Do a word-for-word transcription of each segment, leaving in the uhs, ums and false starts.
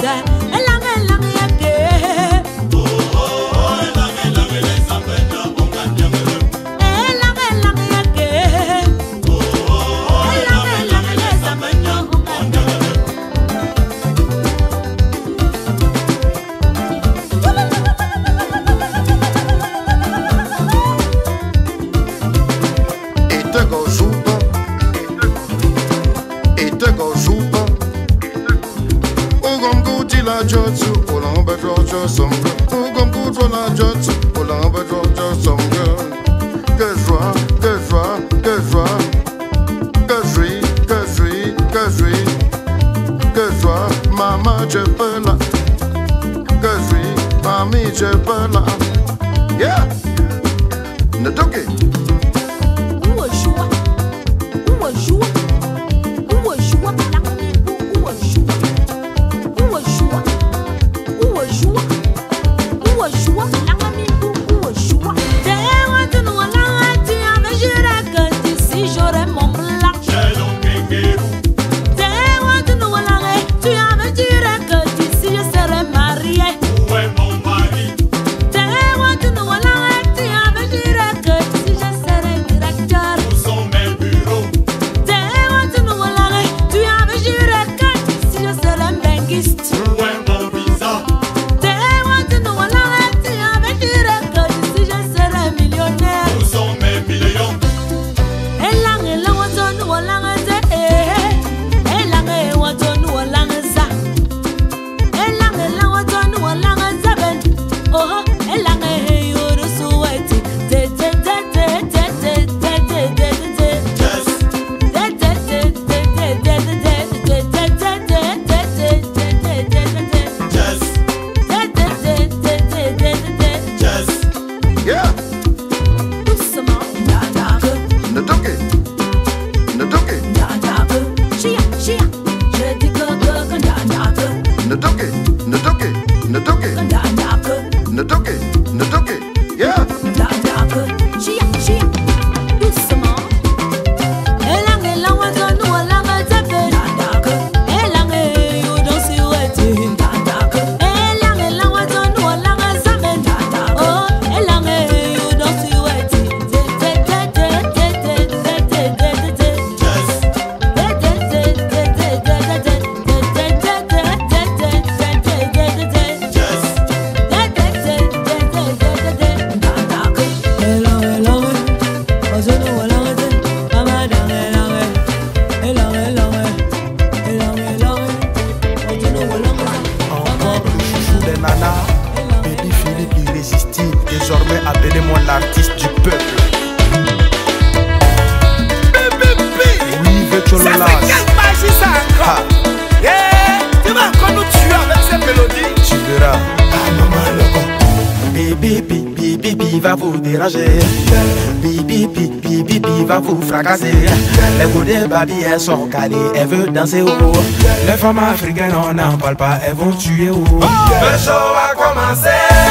Les goûts des babilles, elles sont calées, elles veulent danser au haut. Les femmes africaines, on n'en parle pas, elles vont tuer au haut. Le show a commencé,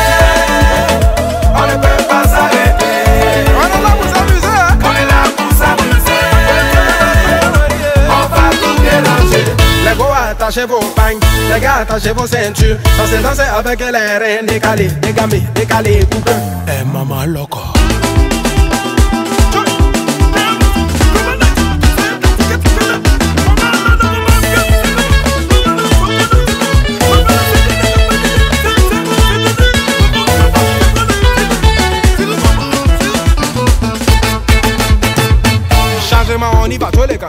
on ne peut pas s'arrêter. On est là pour s'amuser, hein? On est là pour s'amuser. On va tout mélanger. Les go, attachez vos pagnes, les gars, attachez vos ceintures. Dansez, dansez avec les reines décalées, dégamées, décalées, coupées. Eh, maman, loco. On y va tous les gars.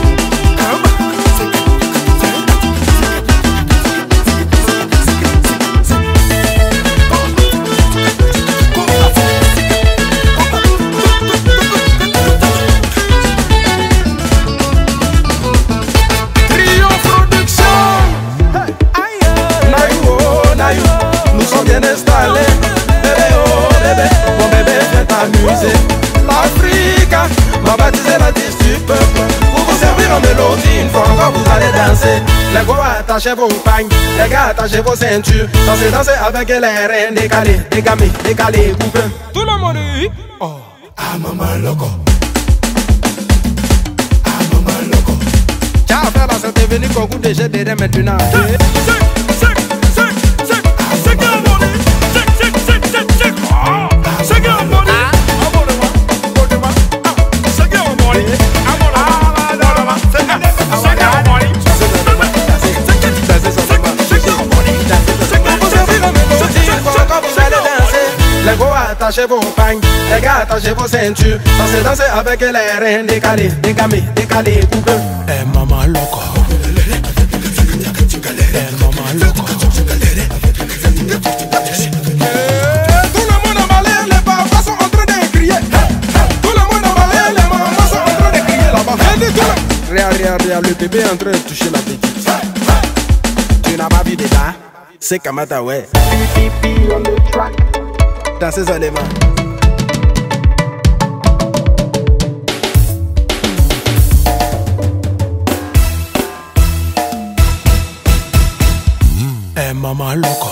Trio Production. Naïo, Naïo, nous sommes bien installés. Bébé, oh bébé, mon bébé vient t'amuser. L'Afrique m'a baptisé la dix du peuple. Pour vous servir en mélodie, une fois encore vous allez danser. Les go, attachez vos pagnes, les gars, attachez vos ceintures. Dansez, dansez avec les reines décalées, dégamées, décalées, coupées. Tout le monde dit oh. Ah maman loco. Ah maman loco. Tiens, frère, là, c'est venu qu'on goûte déjà derrière maintenant. attachez vos pagnes, les gars, attachez vos ceintures. Dansez, dansez avec les reins décalés, décamés, décalés, pour eux. Eh maman loco, eh maman loco. Tout le monde en balai, les papas sont en train de crier. Tout le monde en balai, les mamans sont en train de crier là-bas. Regarde, regarde, regarde, le bébé est en train de toucher la petite. Tu n'as pas vu déjà? C'est Kamata, ouais. Dans ses éléments. Eh maman loco.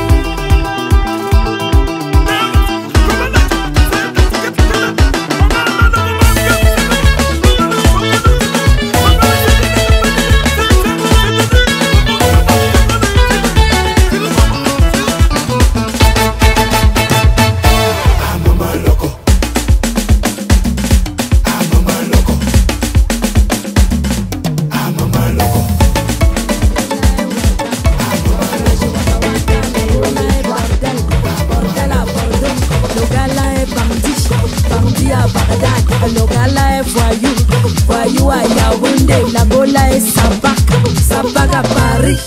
Le gala est voyou, voyou à Yaoundé, la gola est Sabak, Sabak à Paris.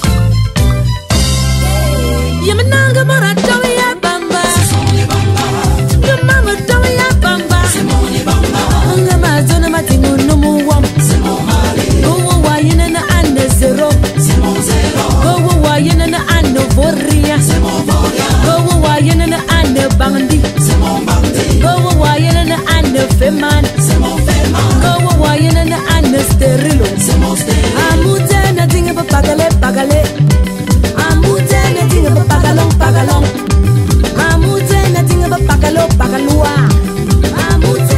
Yemenanga Morato ya Bamba, Yamama Toya ya Bamba, Ngama Zona Matino no Muwam, Go Wayan and Anna Zero, Go Wayan and Anna Voria, Go Wayan and Anna Bandi, Go Wayan and Anna Feman. Go Wayan and Anna Sterilo. Amute nothing of a pagale, pagale. Amute nothing of a pagalong, pagalong. Amute nothing of a pagalo, pagalua. Amute.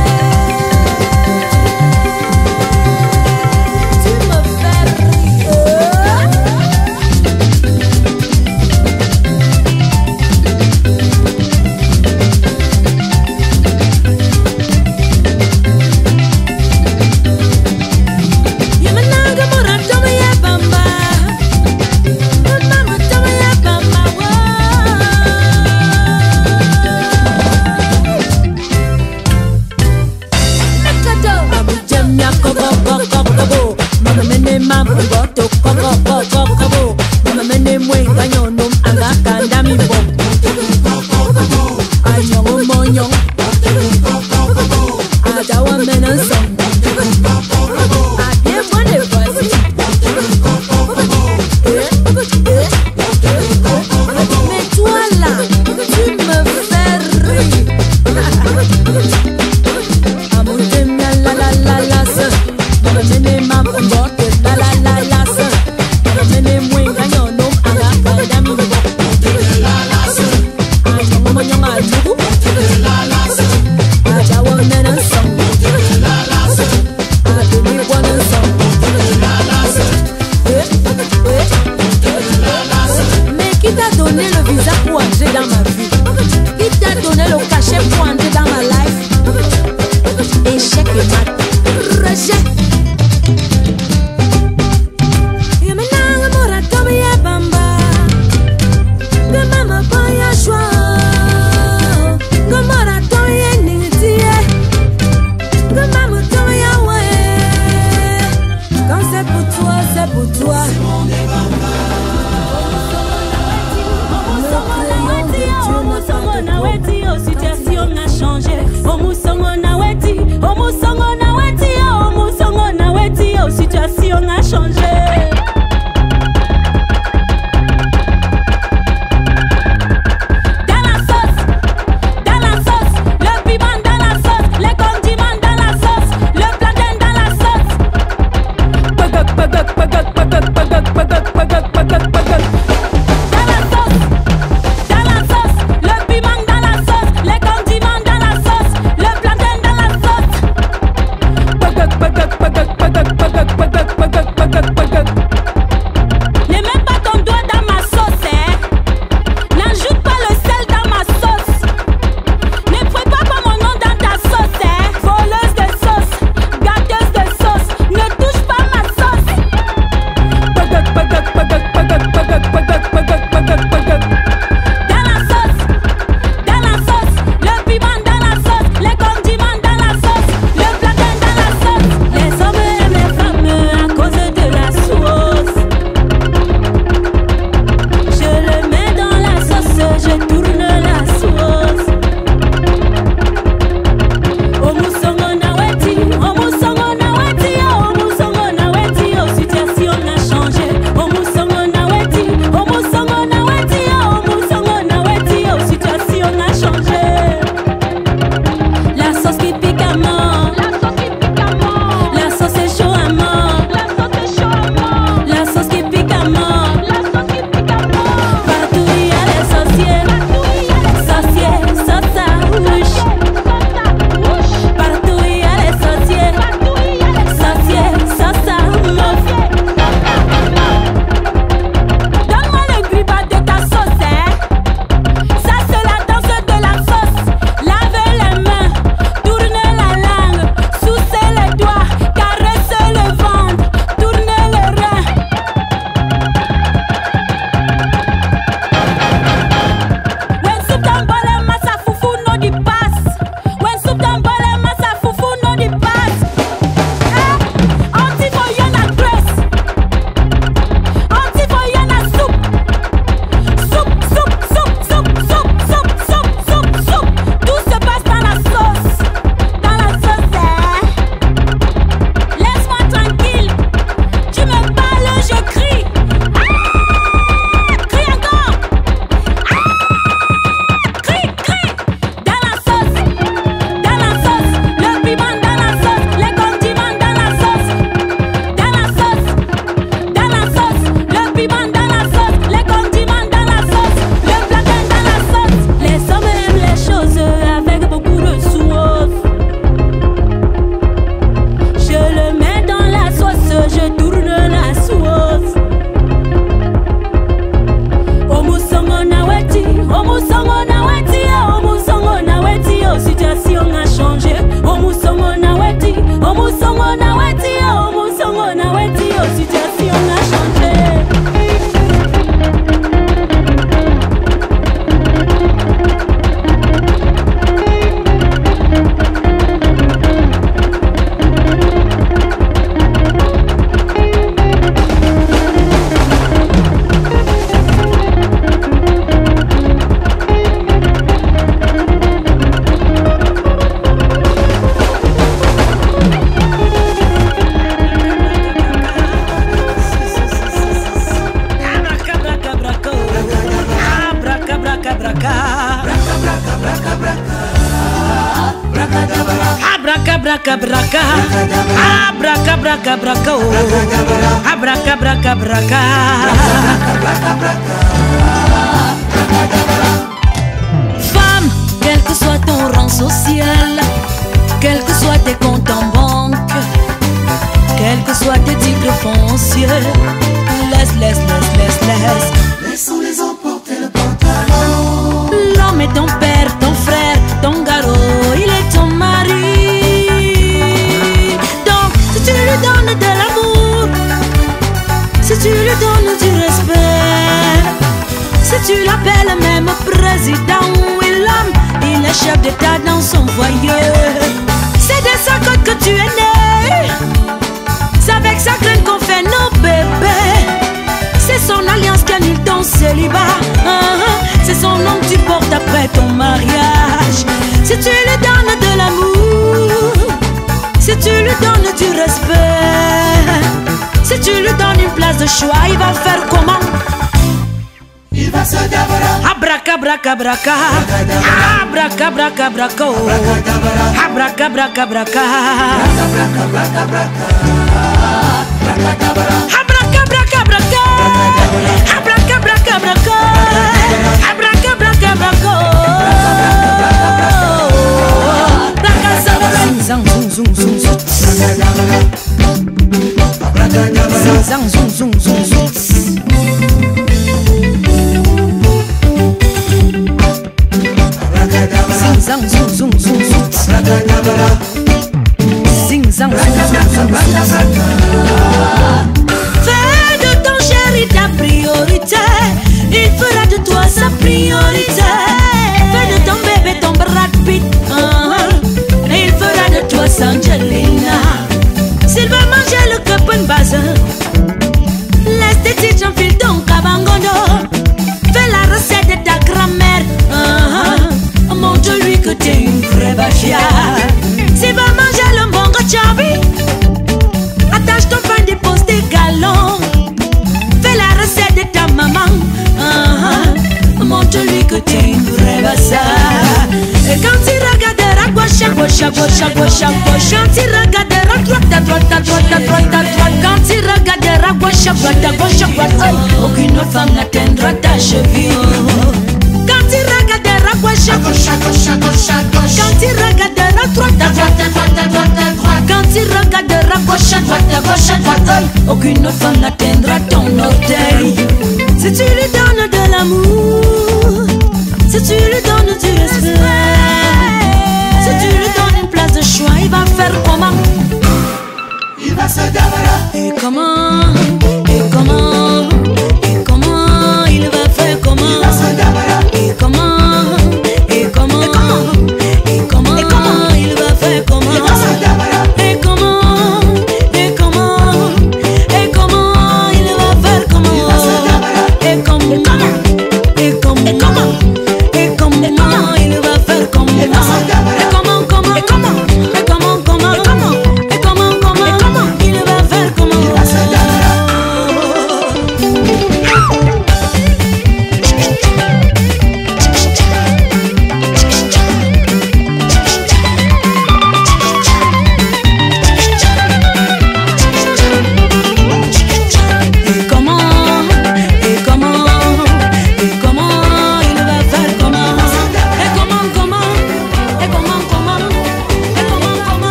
Pagak, pagak, pagak, pagak, pagak, pagak, pagak, pagak. Abracabra, abracabra, oh. Abracabra, femme, quel que soit ton rang social, quel que soit tes comptes en banque, quels que soient tes titres fonciers, laisse, laisse, laisse, laisse, laisse. Laissons-les emporter le pantalon. L'homme est ton père, ton frère, ton garrot, il est ton mari. Donc, si tu lui donnes de l'amour, si tu lui donnes du respect, si tu l'appelles même président, oui, l'homme, il est chef d'état dans son foyer. C'est de sa côte que tu es né, c'est avec sa graine qu'on fait nos bébés. C'est son alliance qui annule ton célibat. C'est son nom que tu portes après ton mariage. Si tu lui donnes de l'amour, si tu lui donnes du respect, si tu lui donnes une place de choix, il va faire comment? Il va se dabara. Abracabra, abracabra, abracabra, Zang zoom zoom zoom zoom. Zang zoom zoom zoom zoom. Zang zoom zoom zoom zoom. Zing zang zoom zoom zoom. Fais de ton chéri ta priorité, il fera de toi sa priorité. Fais de ton bébé ton Brad Pitt, et il fera de toi Angelina. S'il veut manger le copain base, laisse tes titres enfile ton cabangondo. Fais la recette de ta grand-mère, montre-lui que t'es une vraie bafia. S'il veut manger le bon gachabi, attache ton pain, dépose tes galons. Fais la recette de ta maman, montre-lui que t'es une vraie bassa. Et quand tu regarderas gauche à gauche à gauche à gauche à gauche, quand tu regarderas droite à droite à droite à droite à droite, quand tu regarderas gauche à droite à gauche à droite, aucune femme n'atteindra ta cheville. Quand tu regarderas gauche à gauche à gauche à gauche à gauche, quand tu regarderas droite à droite à droite à droite à droite, quand tu regarderas gauche à droite à gauche à droite, aucune femme n'atteindra ton orteil. Si tu lui donnes de l'amour, si tu lui donnes du respect, si tu lui donnes une place de choix, il va faire comment? Il va se dabara. Et comment? Et comment? Et comment? Il va faire comment? Il va se dabara. Et comment? Et comment? Et comment? Et comment? Il va faire comment? Il va se dabara. Et comment? Et comment? Et comment? Il va faire comment? Il va se dabara. Et comment? Et comment? Et comment? Et comment? Il va faire comment? Il va se dabara. Et comment? Comment? Et comment? Et comment? Comment? Et comment? Et comment? Comment? Et comment? Il va faire comment? Il va se dabara.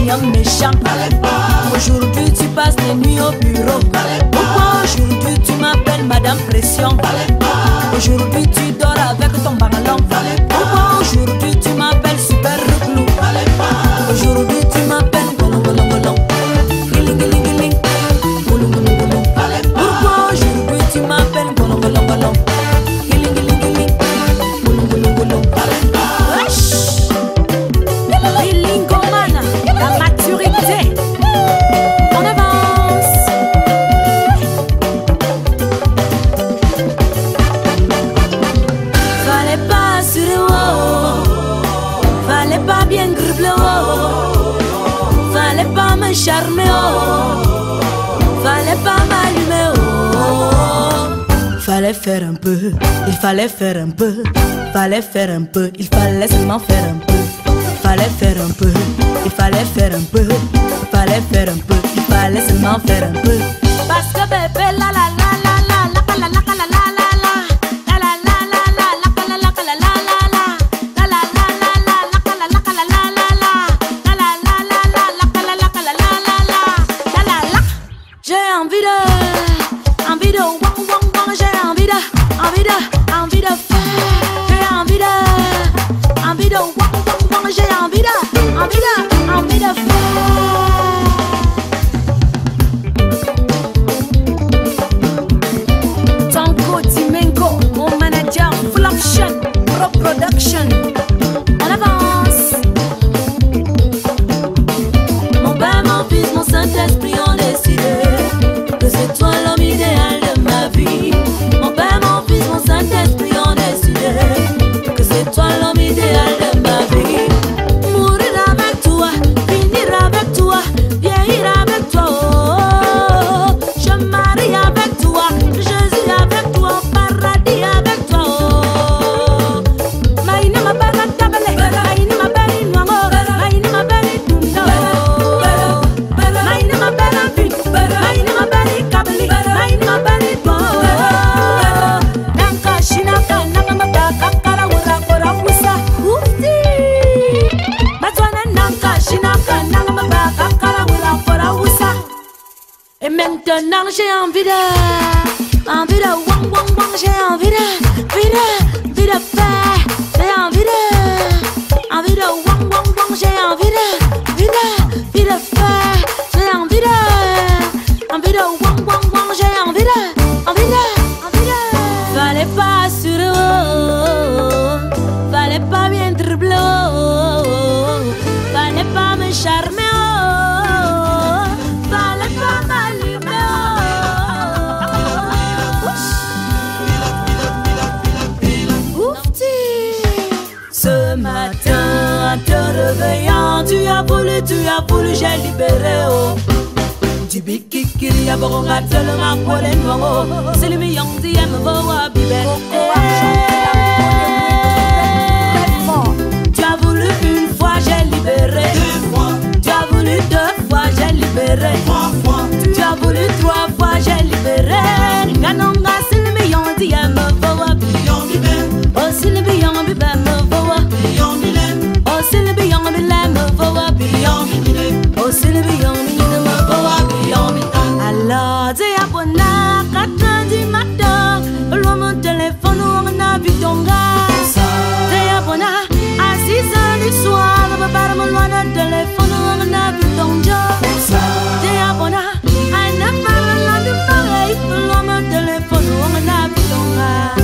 un méchant. Aujourd'hui tu passes les nuits au bureau. Pourquoi aujourd'hui tu m'appelles Madame Pression? Aujourd'hui tu dors avec ton ballon. Pourquoi aujourd'hui tu m'appelles Super Reclou? Aujourd'hui tu m'appelles Golong Golong Golong. Giling giling giling. Golong Golong Golong. Pourquoi aujourd'hui tu m'appelles Golong Golong Golong. Giling giling giling. Golong Golong Golong. Wesh. Giling Gomana, la maturité. On avance. Fallait pas assurer, oh. Fallait pas bien gribler, oh. Fallait pas me charmer, oh. Fallait pas m'allumer, oh. Fallait faire un peu, il fallait faire un peu. Fallait faire un peu, il fallait seulement faire un peu. Fallait faire un peu, il fallait faire un peu. Fallait faire un peu, il fallait seulement faire un peu. Parce que bébé la la la la la la la la la la la Production, on avance. Mon père, mon fils, mon Saint-Esprit ont décidé que c'est toi l'homme idéal de ma vie. Mon père, mon fils, mon Saint-Esprit ont décidé que c'est toi l'homme idéal de ma vie. Mourir avec toi, finir avec toi, vieillir avec toi, oh. Je me marie avec toi, Jésus avec toi, paradis avec toi, oh. Et maintenant j'ai envie de, envie de wang wang wang, j'ai envie de, envie de, envie de faire, j'ai envie de, envie de wang wang wang, j'ai envie de, envie de, envie de faire, j'ai envie de, envie de wang wang wang, j'ai envie de, envie de, envie de. Fallait pas assurer, oh, fallait pas bien dribbler, oh, fallait pas me charmer. En te réveillant, tu as voulu, tu as voulu, j'ai libéré, oh. Du bikikiri, à boronga, tellement pour les noirs, c'est le million d'yem, voa, bibé. Tu as voulu une fois, j'ai libéré. Tu as voulu deux fois, j'ai libéré. Tu as voulu trois fois, j'ai libéré. Ganonga, c'est le million d'yem, voa, bibé. Oh, c'est le million bibé, voa. Oh, c'est le beyond me l'aime, voa beyond. Oh, c'est le beyond me voa beyond. Alors, t'es abonné, quatre heures du matin. Mon téléphone, on a vu ton gars. T'es abonné, à six heures du soir. Par mon loin de téléphone, on a vu ton job. T'es abonné, à neuf heures de pareil. Mon téléphone, on a vu ton gars.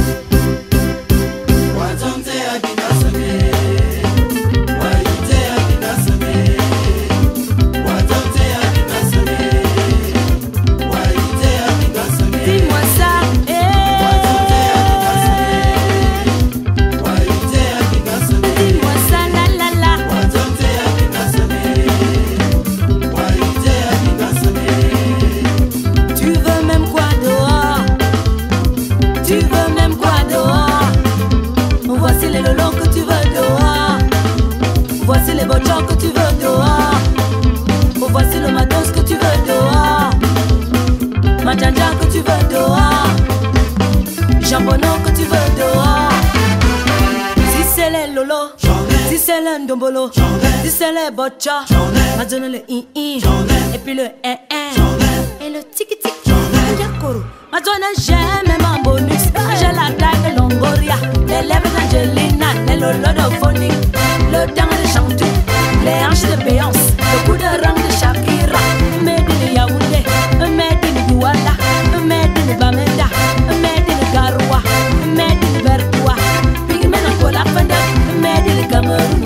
Voici les voitures que tu veux dehors. Voici le matos que tu veux dehors. Manjanja que tu veux dehors. Jambonneau que tu veux dehors. Si c'est les lolo, si c'est le ndombolo, si c'est les bocha, m'a donné le i-i, et puis le un-un, et le tiki-tiki, m'a donné jamais mon bonus. J'ai la taille de Longoria, les lèvres d'Angelina, les lolos de Phonique, le dent de Chantou, les hanches de Béance, le coup de rang de Shakira, made in Yaoundé, made in Douala, made in Bamenda, made in Garoua, made in Vertoua, Pigmen en Kola Fenda, made in Cameroun.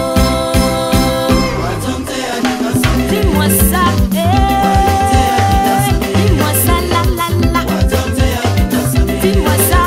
Dis-moi ça, eh, dis-moi ça, la la la. Dis-moi ça,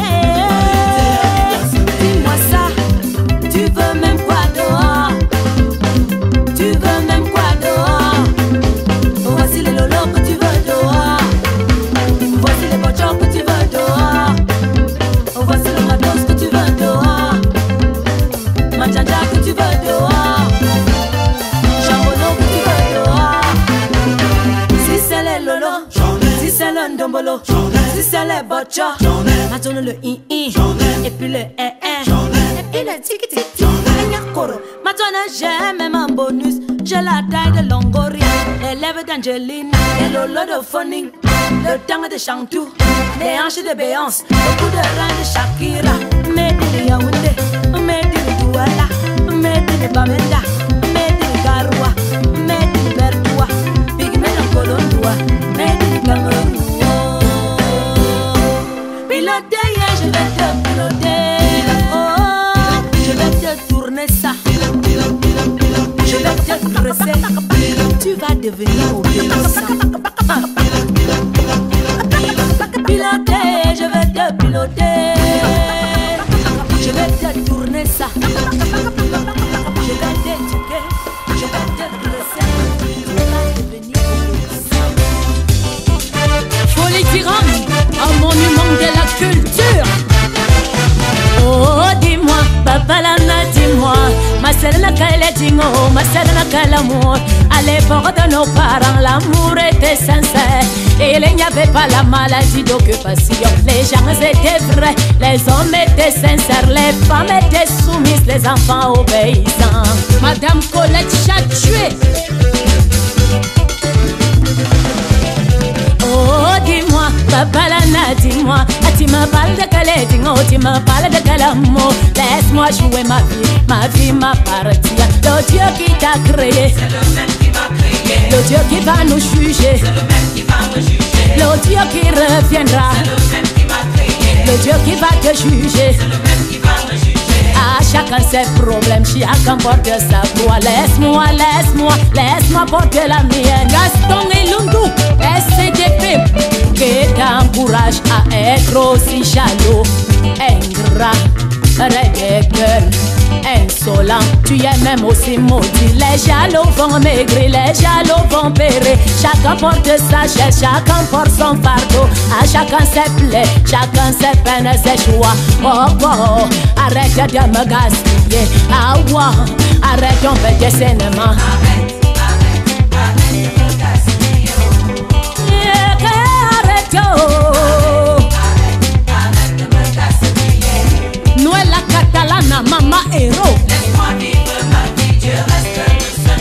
eh, dis-moi ça. Tu veux même quoi dehors? Tu veux même quoi dehors? Voici les lolos que tu veux dehors. Voici les bochons que tu veux dehors. Voici le matos que tu veux dehors. Manjanja que tu veux dehors. Chambono que tu veux dehors. Si c'est les lolos, si c'est le ndombolo, si c'est les bochons, maintenant le i-i, et puis le un-un, et puis le tiki-tiki. Maintenant j'ai même un bonus. J'ai la taille de Longoria, les lèvres d'Angelina, les lolos de Phonique, le tango de Chantou, les hanches de Béance, le coup de rein de Shakira. Made in Yaoundé, made in Douala, made in Bamenda, made in Garoua, made in Vertoua, Pigmen en Colondoua, made in Cameroun. Piloter, yeah, je vais te piloter. Oh, je vais te tourner ça. Je vais te dresser. Tu vas devenir obéissant. Piloter, je vais te piloter. Je vais te tourner ça. Je vais t'éduquer. Je vais te dresser. Tu vas devenir obéissant. Folie tyranne, un monument de la culture. Oh, dis-moi, papa lana, dis-moi, ma sœur n'a qu'à l'étingo, ma sœur n'a qu'à l'amour. À l'époque de nos parents, l'amour était sincère. Et il n'y avait pas la maladie d'occupation. Les gens étaient vrais, les hommes étaient sincères, les femmes étaient soumises, les enfants obéissants. Madame Colette Chatué. Oh, dis-moi, papa lana, dis-moi, tu me parles de Calédingo, tu me parles de Calamo. Laisse-moi jouer ma vie, ma vie m'appartient. Le Dieu qui t'a créé, c'est le même qui m'a créé. Le Dieu qui va nous juger, c'est le même qui va me juger. Le Dieu qui reviendra, c'est le même qui m'a créé. Le Dieu qui va te juger, c'est le même qui va me juger. À chacun ses problèmes, chacun porte sa voix. Laisse-moi, laisse-moi, laisse-moi porter la mienne. Gaston et Lundu, S C D P, qui t'encourage à être aussi jaloux, ingrat, ridicule, insolent. Tu es même aussi maudit. Les jaloux vont maigrir, les jaloux vont périr. Chacun porte sa chaise, chacun porte son fardeau. À chacun ses plaies, chacun ses peines, ses choix. Oh oh, arrête de me gaspiller. Ah ouais, arrête ton petit cinéma. Arrête, arrête, arrête de me gaspiller. Yeah, arrête, oh. Arrête, arrête de me gaspiller. Noël la Catalana, maman héros. Laisse-moi vivre ma vie, Dieu reste le seul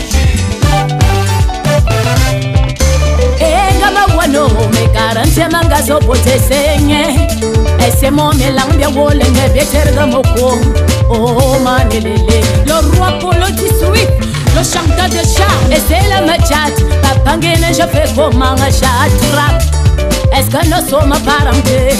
juge. Eh, gama wano, me garantie mangazo pote senye. Et c'est mon mélange bien wole, ne beter de moko. Oh, manelele, le roi Polo dix-huit, le chanteur de chat. Et c'est le machat, papangene, je fais comment un chat trap. Est-ce que nous sommes parentés?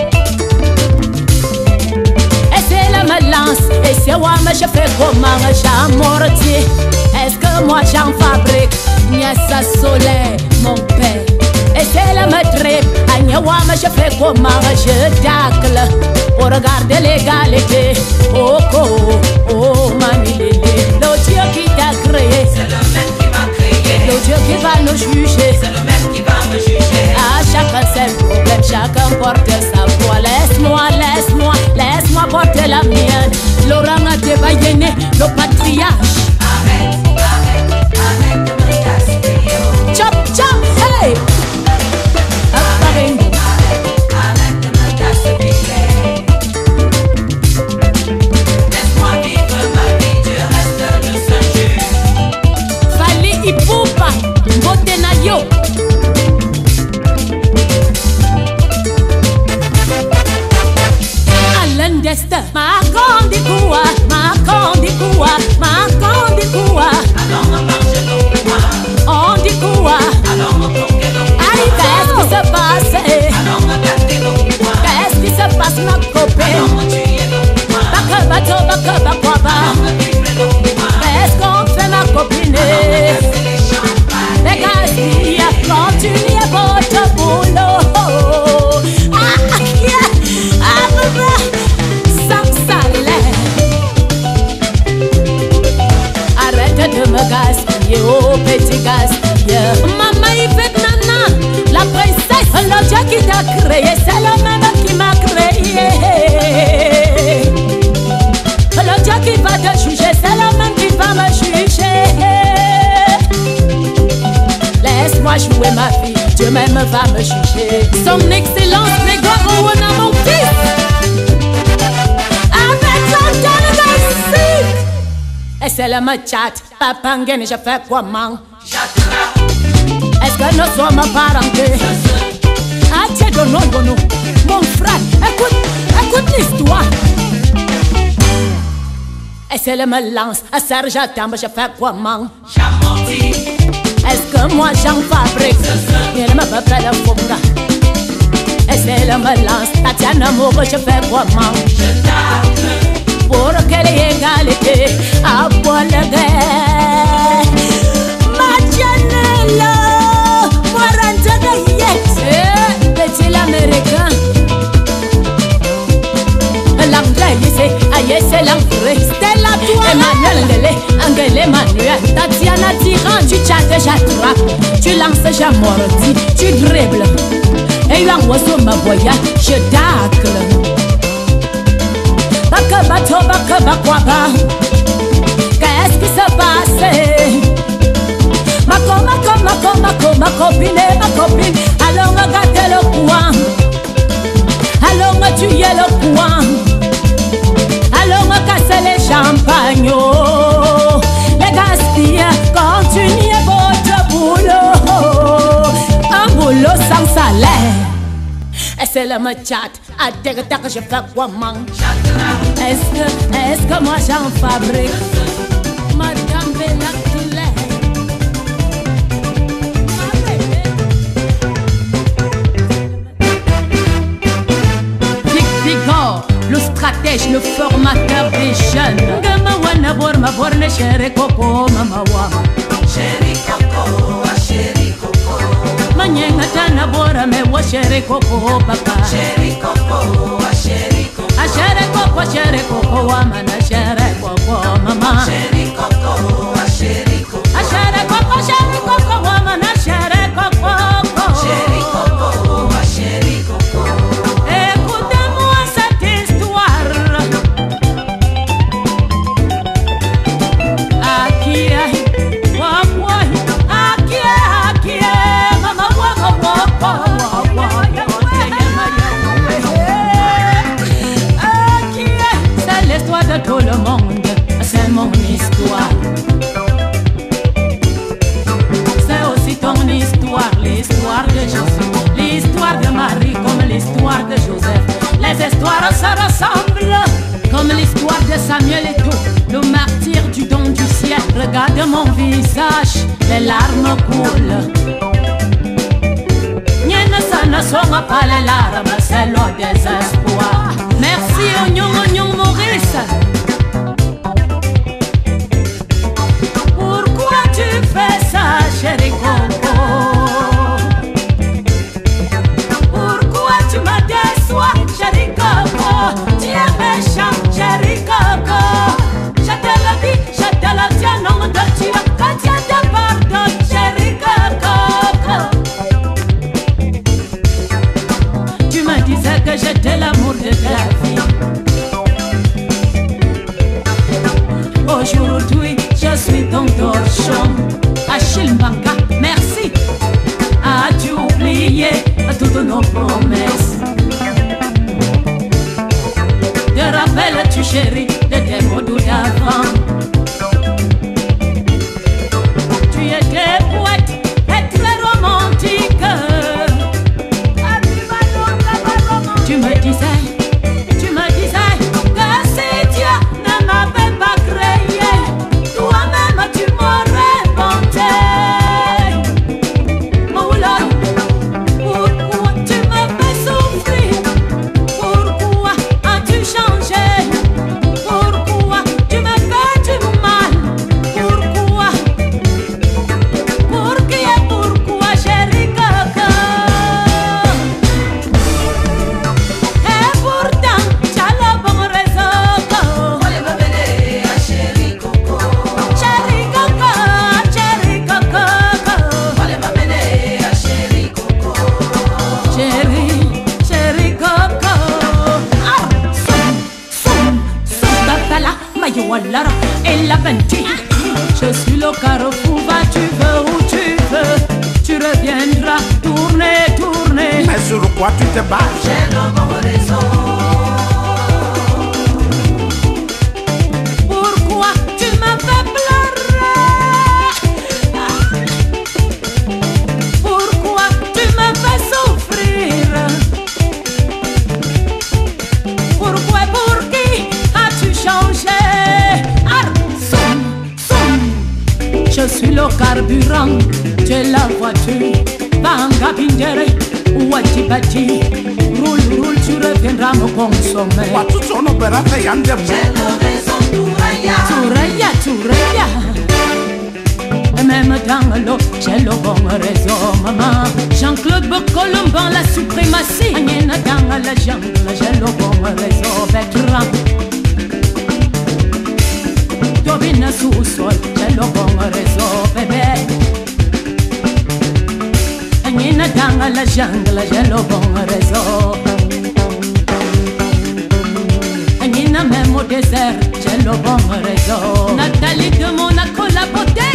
Et c'est la balance, et c'est moi, mais je fais comment un chat mortier. Est-ce que moi j'en fabrique? Niassa soleil, mon père. Et c'est la matripe, Agnawa, je fais comment je tacle pour regarder l'égalité. Oh, oh, oh, manilele, le Dieu qui t'a créé, C'est le même qui m'a créé. le Dieu qui va nous juger. C'est le même qui va me juger. À chacun ses problèmes, chacun porte sa voix. Laisse-moi, laisse-moi, laisse-moi porter la mienne. Laurent a débaillé, le patriarche. Arrête, arrête, arrête de me gaspiller. Chop, chop, hey! Arrête, arrête de me gaspiller. Laisse-moi vivre ma vie, Dieu gaspillé, oh petit gaspillé. Maman Yvette Nana, la princesse, le Dieu qui t'a créé, c'est le même qui m'a créé. Le Dieu qui va te juger, c'est le même qui va me juger. Laisse-moi jouer ma vie, Dieu même va me juger. Son excellence, Grégoire Owona, mon fils, avec son délégation. Et c'est le chat, papa Ngene, je fais comment? Est-ce que nous sommes parentés? Ah tiens, non, non, non, mon frère, écoute, écoute l'histoire. Et c'est le lance, à Serge Tambe, je fais comment? Est-ce que moi j'en fabrique? Il ne me fait pas de fonga. Et c'est le lance, Tatiana Mogo, je fais comment? Pour quelle égalité, à quoi le guerre? Machanella, moi rentre de yet, petit l'américain. L'anglais, c'est, c'est l'anglais, c'est la toi. Emmanuel Ngele, Angele Emmanuel, Tatiana Tiran, tu chattes, j'attrape, tu lances, j'amortis, tu dribbles. Et là, moi, sur ma voyage, je tacle. Baka bato, baka bakwaba. Qu'est-ce qui se passe? Ma co, ma co, ma co, ma co, ma copine, ma copine. Allons gâter le coin. Allons tuer le coin. Allons casser les champagnes. Les gaspillés, continuez votre boulot. Un boulot sans salaire. Et c'est le chat, à terre que je fais quoi man? Est-ce que, est-ce que moi j'en fabrique? Madame Bella Vic Vigor, le stratège, le formateur des jeunes. Gama wana bor ma bor ne chere coco mama wama. Chéri coco, a chéri coco. Manyenga tana bora me wa chere coco papa. Chéri coco, a chéri coco. A chere coco, chere coco wama na chere coco mama. Chéri coco, a chéri coco. A chere coco, chere coco wama na chere coco. Chéri coco, a chéri coco. Écoutez-moi cette histoire. Aquí est, wa wa, aquí est, aquí est, mama wa wa wa wa wa. Aquí est, c'est l'histoire de tout le monde, c'est mon histoire. C'est aussi ton histoire, l'histoire de Jésus, l'histoire de Marie comme l'histoire de Joseph. Les histoires se ressemblent comme l'histoire de Samuel et tout. Le martyr du don du ciel. Regarde mon visage, les larmes coulent. Nienne, ça ne sont pas les larmes, c'est le désespoir. Merci, Oignon, Oignon Maurice. Pourquoi tu fais ça, chéri Coco? Pourquoi tu me déçois, chéri Coco? Tu es méchant, chéri Coco. Je te le dis, je te le dis, nom de Dieu. Quand Dieu te pardonne, chéri Coco. Tu me disais que j'étais l'amour de ta vie. Aujourd'hui, je suis ton torchon. Achille Mbanga, merci. As-tu oublié toutes nos promesses? Te rappelles-tu, chérie, de tes mots doux d'avant? Tu étais poète et très romantique. Tu me disais, tu me disais que si Dieu ne m'avait pas créé, toi-même tu m'aurais inventé. Moula, pourquoi tu me fais souffrir? Pourquoi as-tu changé? Pourquoi tu me fais, tu Pourquoi tu te bats? J'ai le bon raison. Pourquoi tu me fais pleurer? Pourquoi tu me fais souffrir? Pourquoi, pour qui as-tu changé? Ah, soum, soum. Je suis le carburant, tu es la voiture. Banga Bingere, Wachibati, roule, roule, tu reviendras me consommer. Pourquoi tout son opéra fait un J'ai le raison, Touraya. Touraya, Touraya. Et même dans l'eau, j'ai le bon réseau, maman. Jean-Claude Bocolomban, la suprématie. Agnena dans la jungle, j'ai le bon réseau, Bertrand. Tobina sous-sol, j'ai le bon réseau, bébé. Agnena dans la jungle, j'ai le bon réseau. Agnena même au désert, j'ai le bon réseau. Nathalie de Monaco, la beauté.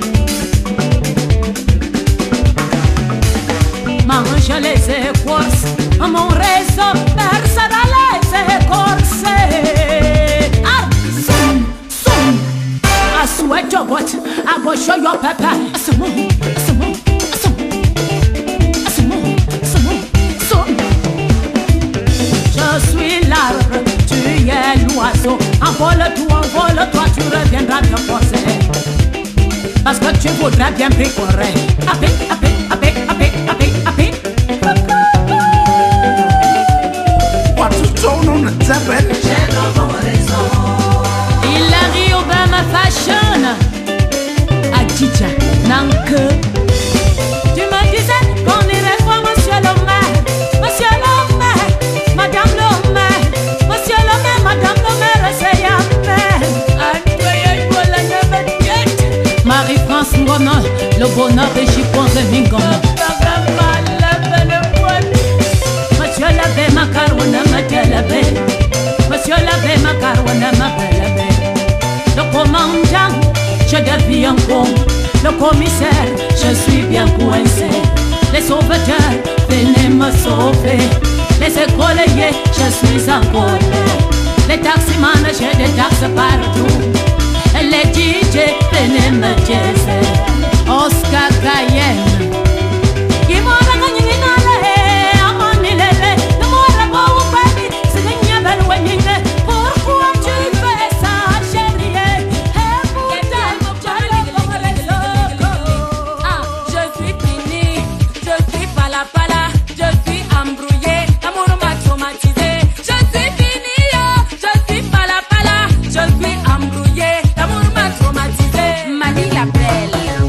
Mange les écorces, mon réseau, personne à les écorcer. Ah, soum, soum. I swear to God, I go show your papa. Soum, soum, soum, soum, soum, soum. Je suis l'arbre, tu es l'oiseau. Envole-toi, envole-toi, tu reviendras te poser. Parce que tu voudrais bien bricoler. Apé, apé, apé, apé, apé, apé. Pourquoi tout son nom ne s'appelle? J'ai le bon raison. Hilary Obama Fashion Adidja Nanke. Tu me disais qu'on irait voir monsieur le maire. Monsieur le maire, madame le maire. Monsieur le maire, madame le maire, c'est ya maire. Marie-France Ngono, le bonheur de Chipon de Mingono. Monsieur l'abbé Macarouna Matélabe. Monsieur l'abbé Macarouna Matélabe. Le commandant, je deviens con. Le commissaire, je suis bien coincé. Les sauveteurs, venez me sauver. Les écoliers, je suis en colère. Les taximans, j'ai des taxes partout. Les D J, venez me jazzer. Oscar Cayenne. Pourquoi tu fais ça, chérie? Ah, je suis finie, je suis pala pala, je suis embrouillée, l'amour m'a traumatisé. Je suis finie, oh, je suis pala pala, je suis embrouillée, l'amour m'a traumatisé. Mali l'appelle.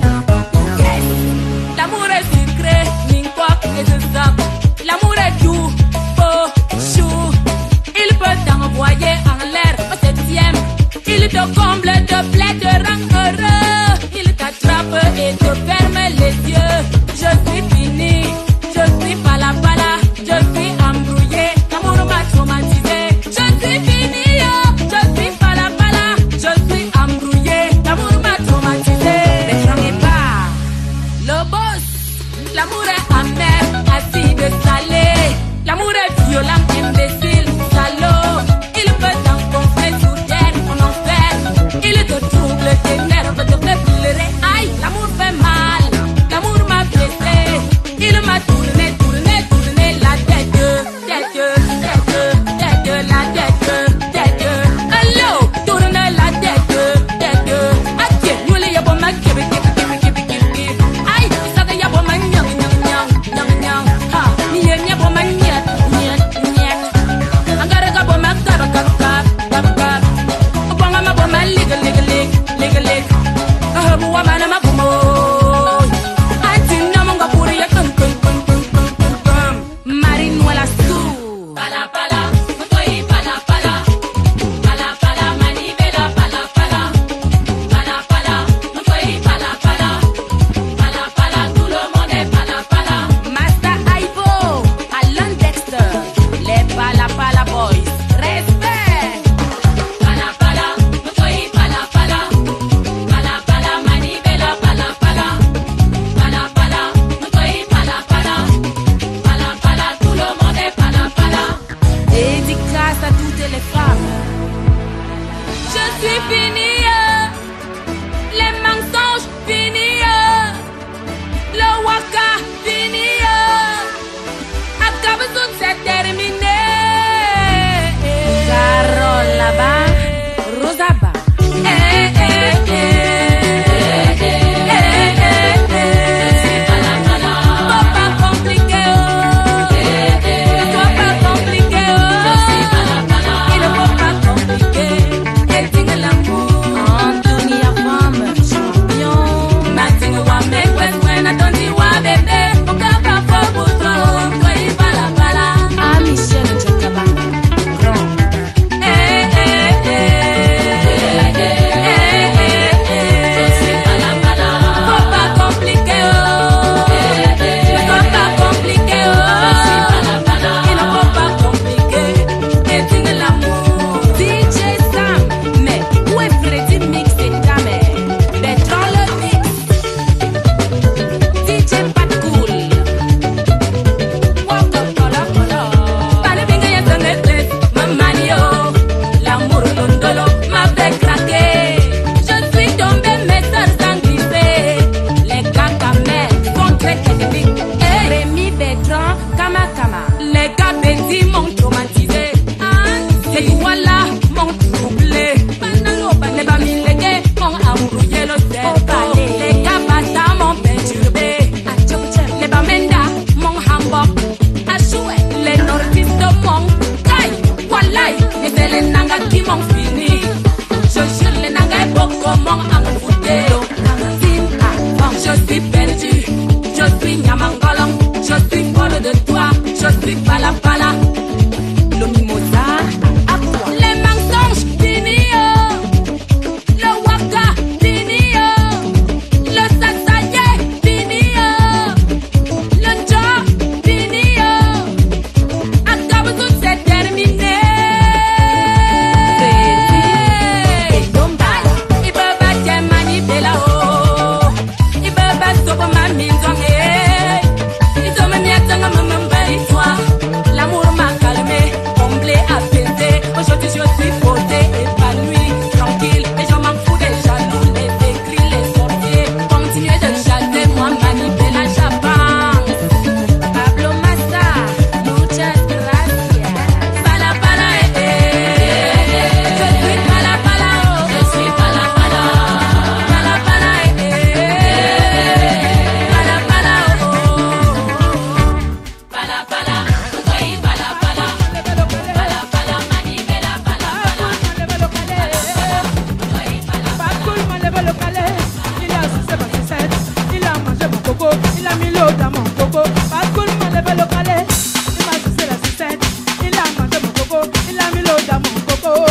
a mis l'eau dans mon coco. Parce que m'a levé le palais, il m'a sucé la sucette. Il a mangé mon coco, il a mis l'eau dans mon coco.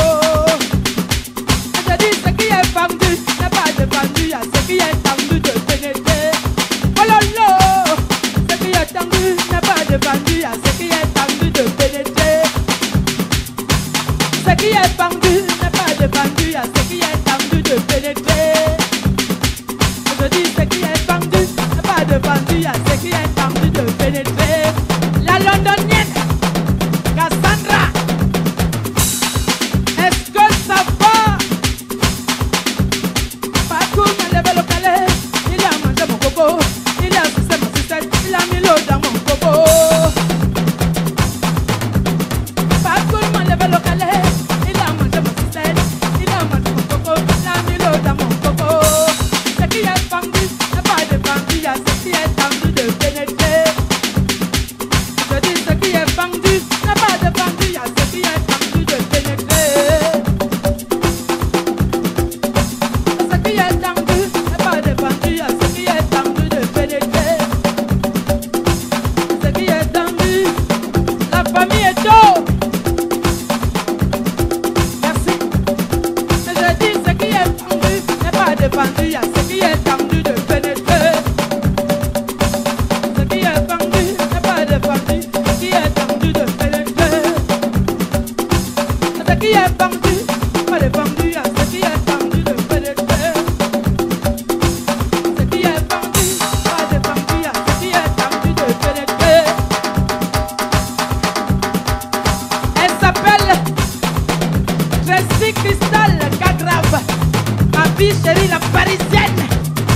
Je dis ce qui est vendu n'est pas défendu, à ce qui est tendu de pénétrer. Oh lolo, ce qui est tendu n'est pas défendu, à ce qui est tendu de pénétrer. Ce qui est vendu n'est pas défendu, à ce qui est tendu de pénétrer. Je dis ce qui est vendu n'est pas défendu, à ce qui est tendu de pénétrer. La londonienne Cassandra, est-ce que ça va? Parcours m'a levé le palais, il a mangé mon coco, il a sucé ma sucette, il a mis l'eau dans mon coco. Parcours m'a levé le palais, il a mangé ma sucette, il a mangé mon coco, il a mis l'eau dans mon coco. Ce qui est vendu n'est pas défendu, à ce qui est tendu de pénétrer. Je dis ce qui est vendu n'est pas défendu, à ce qui est tendu de pénétrer. Ce qui est tendu n'est pas défendu, à ce qui est tendu de pénétrer. Ce qui est tendu, la famille est d'eau. Merci. Je dis ce qui est tendu n'est pas défendu, à ce qui est tendu de pénétrer. Ce qui est vendu n'est pas défendu, ce qui est tendu de pénétrer. Ce qui est vendu n'est pas défendu, à ce qui est tendu de pénétrer. Ce qui est vendu n'est pas défendu, à ce qui est tendu de pénétrer. Elle s'appelle Tracy Crystal Cagrave, ma fille chérie la parisienne,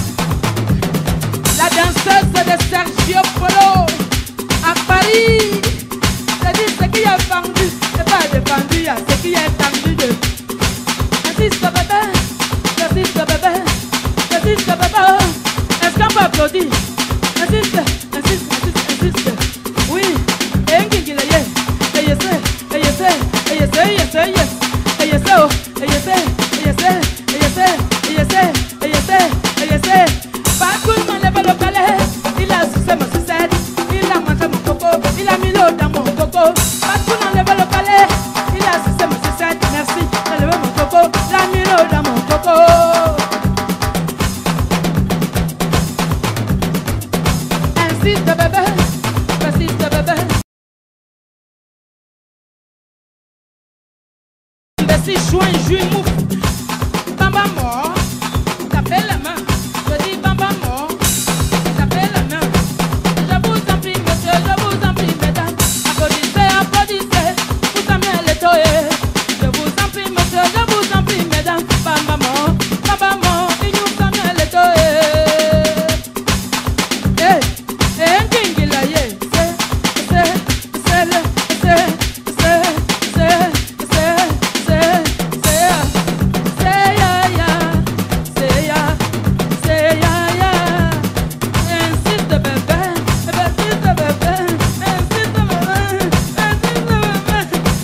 la danseuse de Sergio Polo à Paris. Je dis ce qui est vendu n'est pas défendu, à ce qui est tendu de. Assiste bébé, assiste bébé, assiste bébé. Est-ce qu'on peut applaudir? Assiste, assiste, assiste, assiste. Oui, et un qui l'a yé. Et yes, et yes, et yes, et yes, et yes, et yes, oh, et yes, et yes, et yes, et yes, et yes, et yes. Parcours m'a levé le palais, il a sucé ma sucette, il a mangé mon coco, il a mis l'eau dans mon coco. Parcours m'a levé le palais, il a sucé ma sucette, merci, il a levé mon coco, il a mis l'eau dans mon coco. Insiste bébé, insiste bébé. Merci, juin, juillet, mouf. Bamba mort, tapez la main. Je dis bamba mort, tapez la main. Je vous en prie, monsieur, je vous en prie, mesdames. Applaudissez, applaudissez, vous amenez les toyés. Je vous en prie, monsieur, je vous en prie, mesdames. Bamba mort, bamba mort, il nous amène les toyés. Eh, eh, un king il a yé. C'est, c'est, c'est le, c'est, c'est, c'est, c'est, c'est, c'est, c'est, ya, ya, c'est, ya, c'est, ya, ya. Insiste bébé, insiste bébé, insiste bébé, insiste bébé,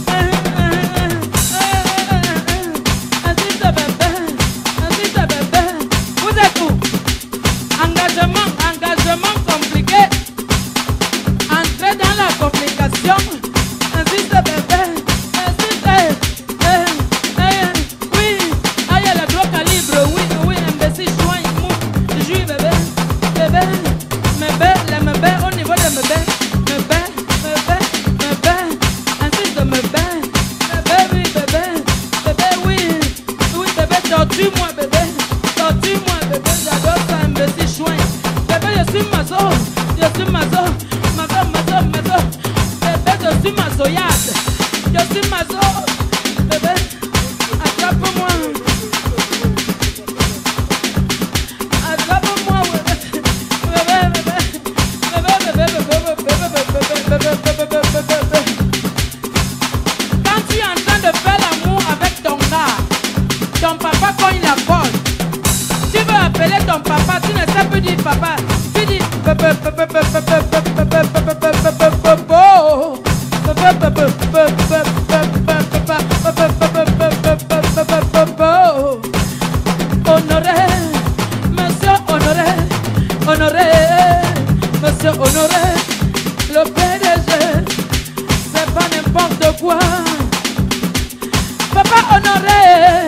insiste bébé, insiste bébé. Vous êtes où? Engagement, engagement compliqué. Entrez dans la complication. Insiste bébé, insiste. Eh, eh, oui, aïe le gros calibre, oui, oui, imbécile, joint, mou, jus bébé, bébé, bébé, le bébé, au niveau de bébé, bébé, bébé, bébé, insiste bébé, bébé, oui, bébé, bébé, oui, oui, bébé, tortue-moi bébé, tortue-moi bébé, j'adore ça, imbécile, joint, bébé, je suis maso, je suis maso, maso, maso, maso, bébé, je suis masoyade, je suis maso, bébé, attrape-moi, attrape-moi, bébé, bébé, bébé, bébé, bébé, bébé, bébé, bébé, bébé, bébé. Quand tu es en train de faire l'amour avec ton gars, ton papa quand il affole, tu veux appeler ton papa, tu ne sais plus dire papa, tu dis bébé, bébé, bébé, bébé, bébé, bébé, bébé, bébé, Honoré, monsieur honoré, honoré, Monsieur Honoré, le P D G, c'est pas n'importe quoi. Papa Honoré,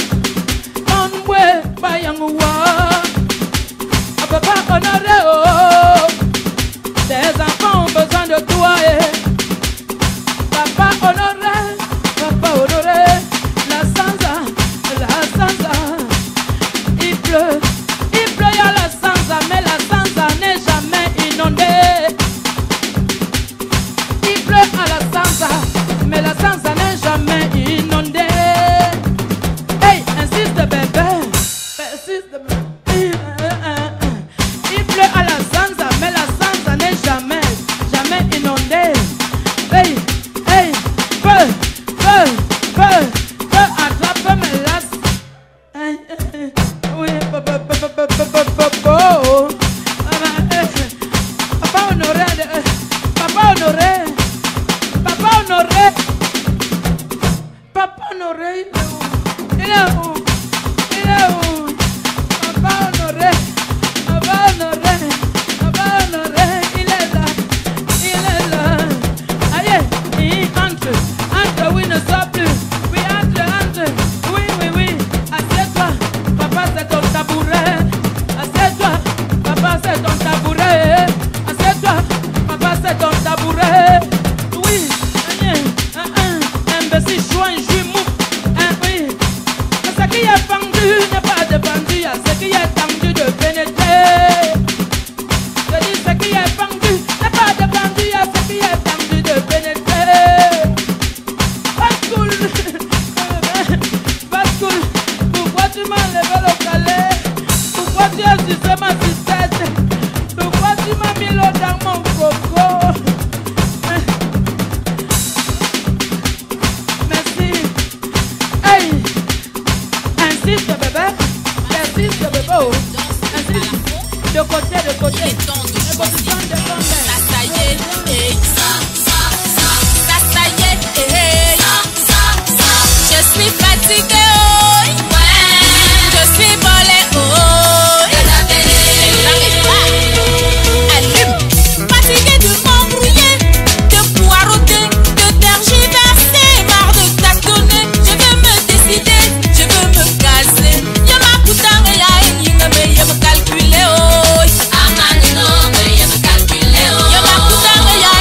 Onwe Bayangwa. Papa Honoré, oh, tes enfants ont besoin de toi. Eh. Papa Honoré, Papa Honoré, la Sansa, la Sansa, il pleut, il pleut à la Sansa, mais la Sansa n'est jamais inondée. Il pleut à la Sansa, mais la Sansa n'est jamais inondée. Hey, insiste bébé, insiste bébé. Il pleut à la Sansa, mais la Sansa n'est jamais, jamais inondée. Hey, hey, feu, feu, feu, feu, attrape mes laces. Hey, hey, oui, papa, papa, papa, papa, papa. Papa Honoré, Papa Honoré, Papa Honoré, Papa Honoré, il est où? Il est où? Papa Honoré, Papa Honoré, Papa Honoré, il est là, il est là. Aïe, il entre, entre, oui, ne sort plus. Oui, entre, entre, oui, oui, oui. Assieds-toi, papa, c'est ton tabouret. Assieds-toi, papa, c'est ton tabouret. Assieds-toi, papa, c'est ton tabouret. Oui, un, un, un, imbécile, choix, un jumeau. Un, oui. Ce qui est pendu n'est pas défendu à ce qui est tendu de pénétrer. Je dis ce qui est pendu n'est pas défendu à ce qui est tendu de pénétrer. Bascule, bascule. Pourquoi tu m'as levé le calais? Pourquoi tu as sucé ma sucette? Pourquoi tu m'as mis l'eau dans mon coco? Merci. Hey, insiste bébé, insiste bébé, oh. Insiste. De côté, de côté. De position de côté. Ça, ça y est, hey. Ça, ça y est, hey. Je suis fatiguée, oh. Je suis volée, oh. Allume. Fatiguée de m'embrouiller, de poireauter, de tergiverser, marre de tâtonner. Je veux me décider, je veux me caser. Y'a ma putain et y'a une y'a me calculer, oh. Y'a ma putain et y'a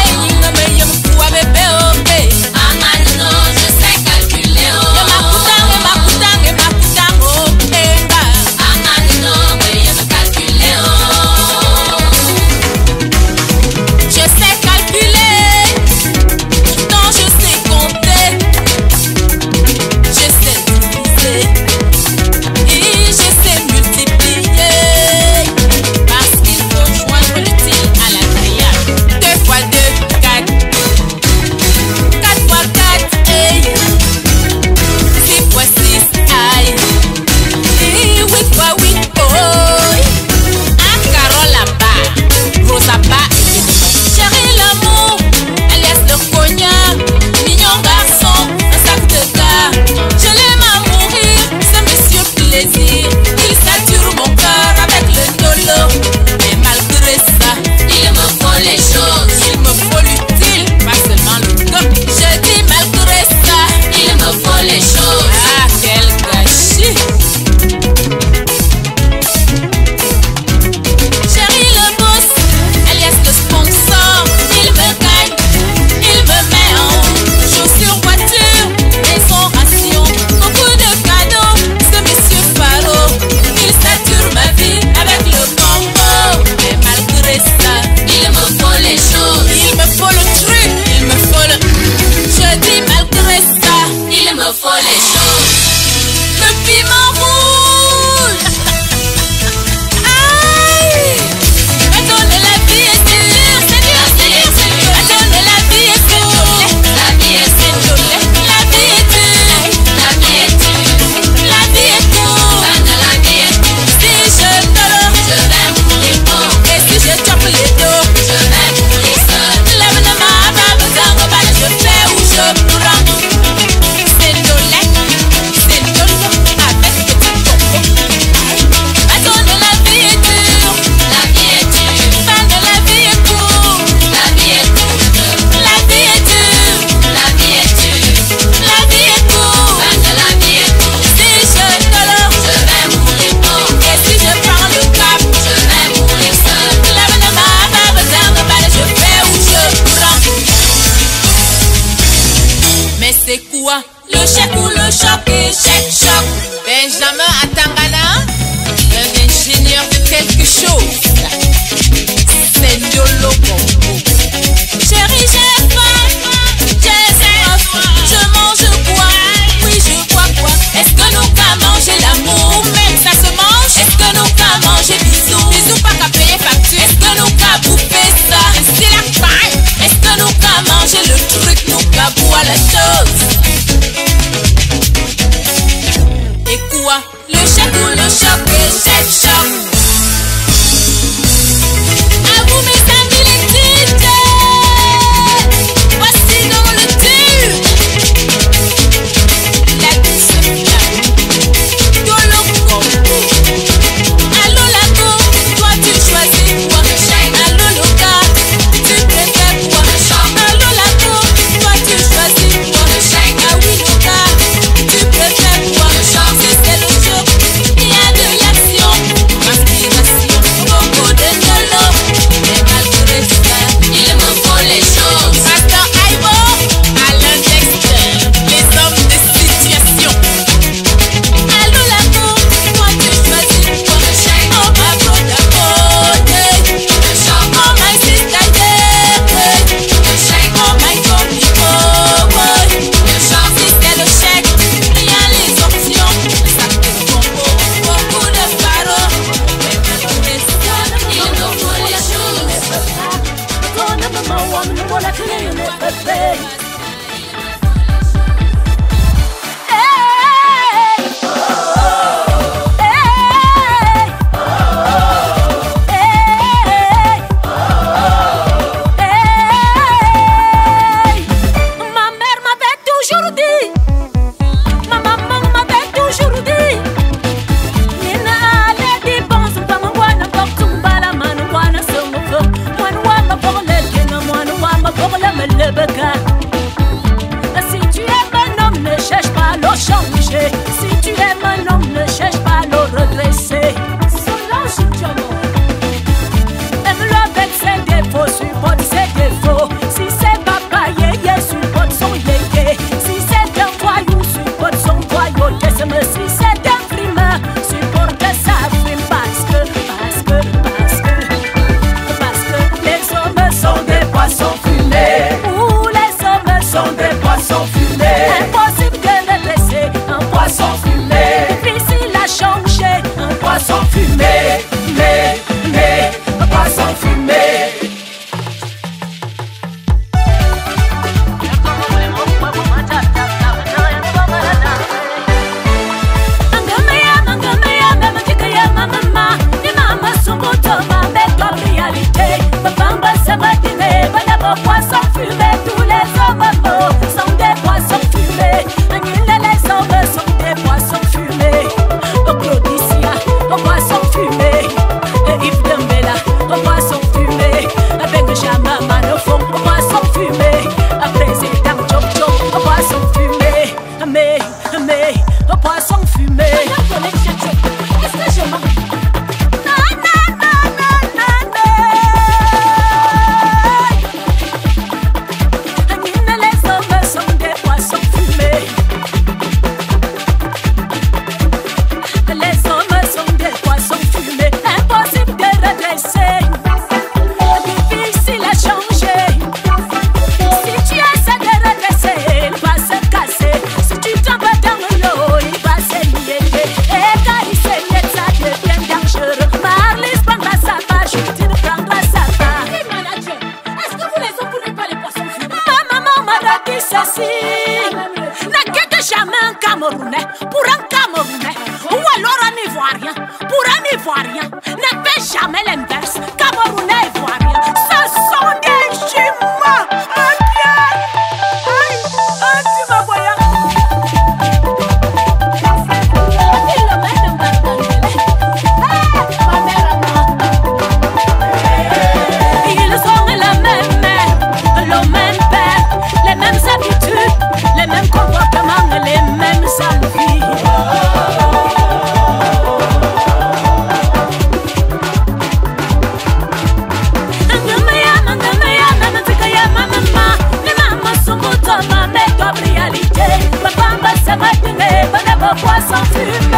la clé, le bébé. Si tu aimes un homme, ne cherche pas à le changer. Si tu aimes un homme, ne cherche pas à le redresser. Solange Diamant. Aime-le avec ses défauts, supporte ses défauts. Si c'est papa yéyé, supporte son yéyé. Si c'est un voyou, supporte son voyauté. Si c'est un frimeur, supporte sa frime. Parce que, parce que, parce que, parce que les hommes sont des poissons fumés. Sont des poissons fumés. Impossible de redresser un poisson fumé. Difficile à changer un poisson fumé. Mais, mais, un poisson fumé. Poisson fumé, tous les hommes sont des poissons fumés. Les hommes sont des poissons fumés. Au Claudicia, au poisson fumé. Et Yves Dembella, au poisson fumé. Avec Jama Manofon, au poisson fumé. Président Chop Chop, au poisson fumé. Mais, mais, au poisson fumé. Est-ce que je m'en... Camerounais, pour un Camerounais, ou alors un Ivoirien, pour un Ivoirien, ne fais jamais l'inverse. Camerounais, Ivoirien, ce sont des jumeaux. Ok, aïe, aïe, tu m'as voyé. Ils ont la même mère, le même père, les mêmes habitudes, les mêmes comportements, les mêmes envies. Poisson fumé.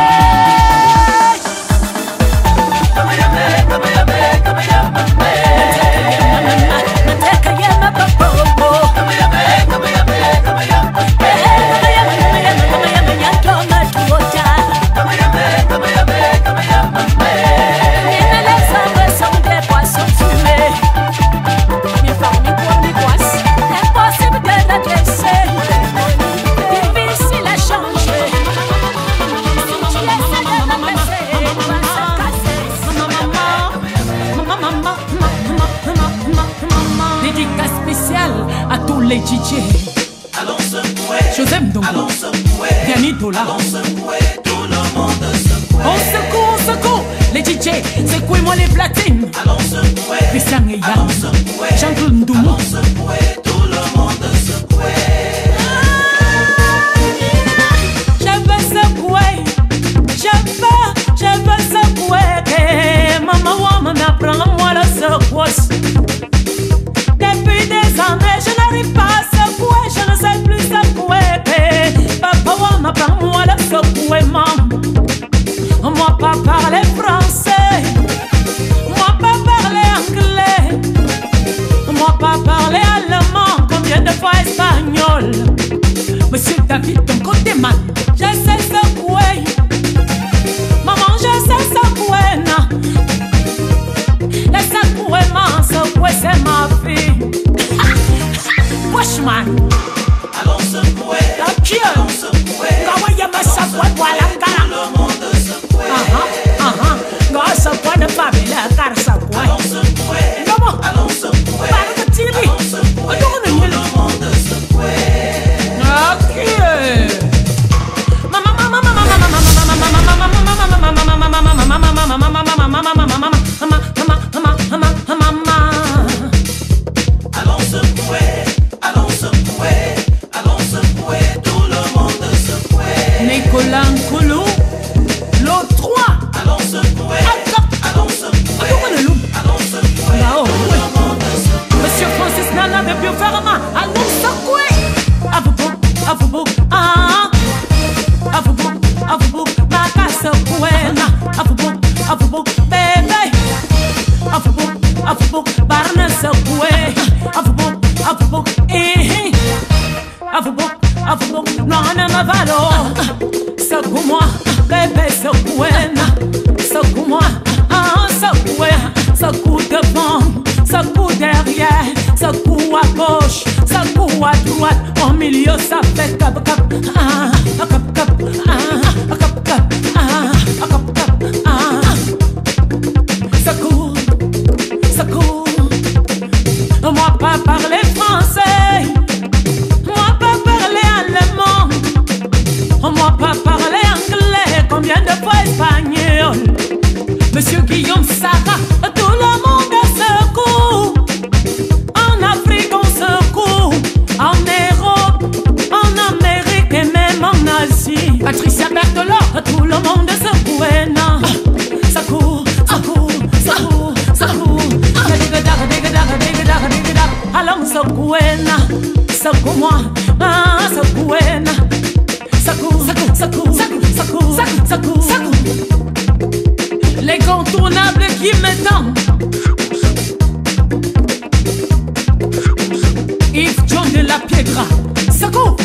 Dédicace spéciale à tous les D J. Allons secouer, Joseph Ndongo, allons secouer, Yanni Dola. allons secouer, tout le monde secouer. On secoue, on secoue, les D J, secouez-moi les platines. Allons secouer, Christian et allons Yann, secouer, Jean-Claude Ndoumou. allons secouer, tout le monde secouer. Je veux secouer, je veux, je veux secouer. Maman, maman, apprends-moi la secousse. Depuis des années, je n'arrive pas à secouer, je ne sais plus secouer. Papa, maman, apprends-moi la secouer, maman. Moi pas parler français, moi pas parler anglais, moi pas parler allemand, combien de fois espagnol. Monsieur David, ton côté man, je sais secouer. Maman, je sais secouer, non. Les secouer, man, secouer, c'est ma fille. Avubuk, barne secoué. Avubuk, avubuk, eh. Avubuk, avubuk, non, ne me valo. Secoue-moi, bébé, secoué. Secoue-moi, ah, secoué. Secoue devant, secoue derrière, secoue à gauche, secoue à droite. Au milieu, ça fait cap cap. Ah, cap cap. Ah, cap cap. Ah, cap cap. Ah. Secoue, secoue. Moi pas parler français, moi pas parler allemand, moi pas parler anglais, combien de fois espagnol. Monsieur Guillaume Sarah, tout le monde secoue. En Afrique on secoue, en Europe, en Amérique et même en Asie. Patricia Berthelot, tout le monde secoue. Non, secoue, secoue, secoue, secoue. Allons secouena, secoue-moi, ah secouena, secoue, secoue, secoue, secoue, secoue, secoue, secoue. Les contournables qui me tendent. Yves John de la Piedra, secoue.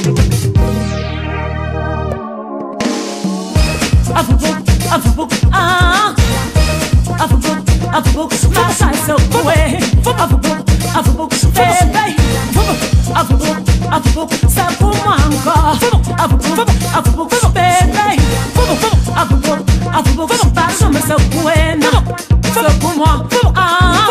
Avubuk, avubuk, ah, avubuk, avubuk, massa secoué, avubuk. Avubuk, bébé, avubuk, avubuk, ça pour moi encore. Avubuk, avubuk, bébé, avubuk, avubuk, pas ça me secouer, non, c'est pour moi. Ah,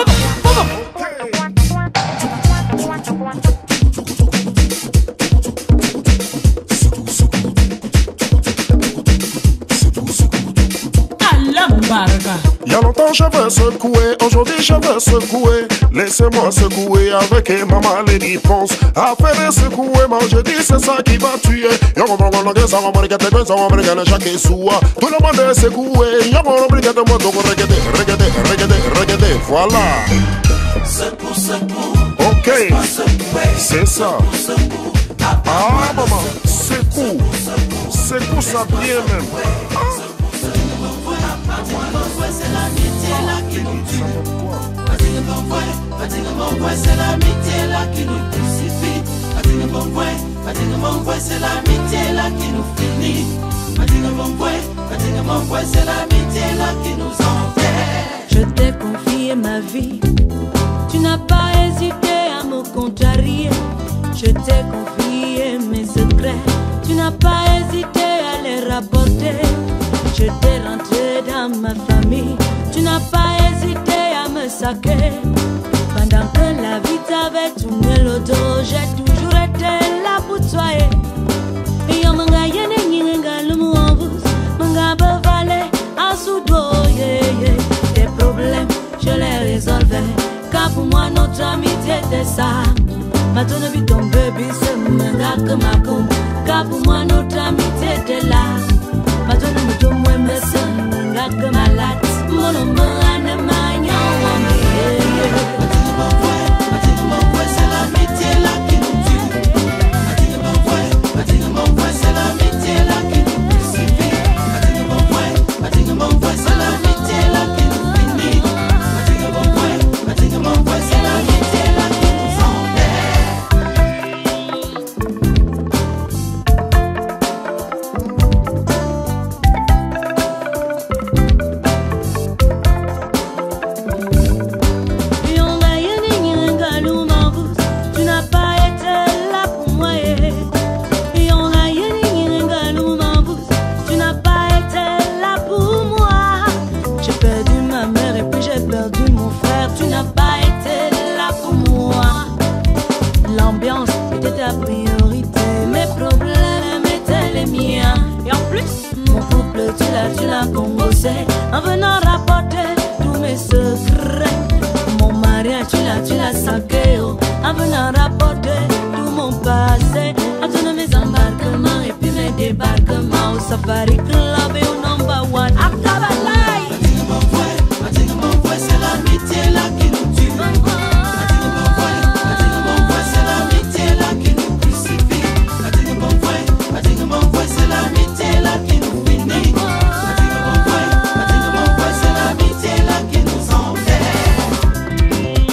Il y a longtemps je veux secouer, aujourd'hui je veux secouer. Laissez-moi secouer avec maman Lady Ponce. Affaire de secouer, moi je dis c'est ça qui va tuer. Y'a mon bon langage, ça va me regarder, ça va me regarder chaque soir. Tout le monde est secoué, y'a mon regarder, moi donc regardez, regardez, regardez, regardez, voilà. Secoue, secoue. Ok, c'est ça. Ah maman, secoue, secoue ça bien même. C'est l'amitié là qui nous tue. Fatigue mon voix, fatigue mon voix, c'est l'amitié là qui nous crucifie. Fatigue mon voix, fatigue mon voix, c'est l'amitié là qui nous finit. Fatigue mon voix, fatigue mon voix, c'est l'amitié là qui nous enterre. Je t'ai confié ma vie, tu n'as pas hésité à me contrarier. Je t'ai confié mes secrets, tu n'as pas hésité à les rapporter. Je t'ai rentré dans ma famille, tu n'as pas hésité à me saquer. Pendant que la vie t'avait tourné le dos, j'ai toujours été là pour toi. Et yo manga yene nyinga lumu ambus, manga bavale asudo ye. Tes problèmes, je les résolvais, car pour moi notre amitié était ça. Maintenant vu ton bébé se manga comme ma com, car pour moi notre amitié était là. Maintenant me tombe moi me sonne ngak malade mon nom ane manya wami. Fatigue mon voix, fatigue mon voix, c'est l'amitié là qui nous tue. Fatigue mon voix, fatigue mon voix, c'est l'amitié là qui nous crucifie. Fatigue mon voix, fatigue mon voix, c'est l'amitié là qui nous finit. Fatigue mon voix, fatigue mon voix, c'est l'amitié là qui nous enterre. Tu l'as congossé en venant rapporter tous mes secrets. Mon mariage, tu l'as, tu l'as saqué oh, en venant rapporter tout mon passé. À tous mes embarquements et puis mes débarquements au Safari Club et au number one. Akabalai. Fatigue mon voix, fatigue mon voix, c'est l'amitié là qui nous tue. Fatigue mon voix, fatigue mon voix, c'est l'amitié là qui nous crucifie. Fatigue mon voix, fatigue mon voix, c'est l'amitié là qui nous finit. Fatigue mon voix, fatigue mon voix, c'est l'amitié là qui nous enterre.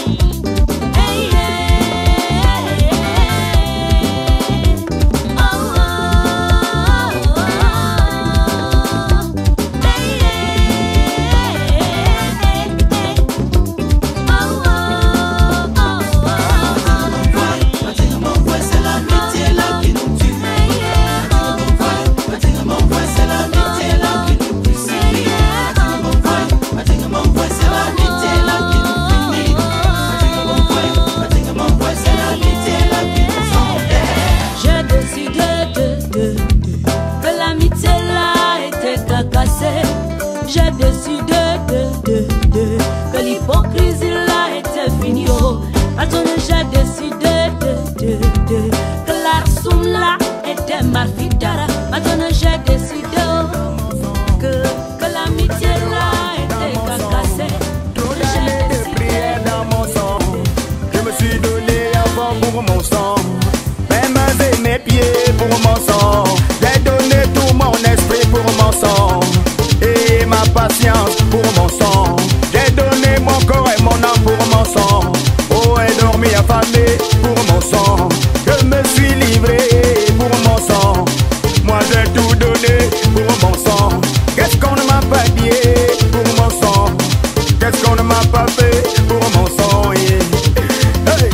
sang. Oh, ai dormi affamé pour mon sang. Je me suis livré pour mon sang. Moi j'ai tout donné pour mon sang. Qu'est-ce qu'on ne m'a pas dit pour mon sang? Qu'est-ce qu'on ne m'a pas fait pour mon sang? Yeah. Hey,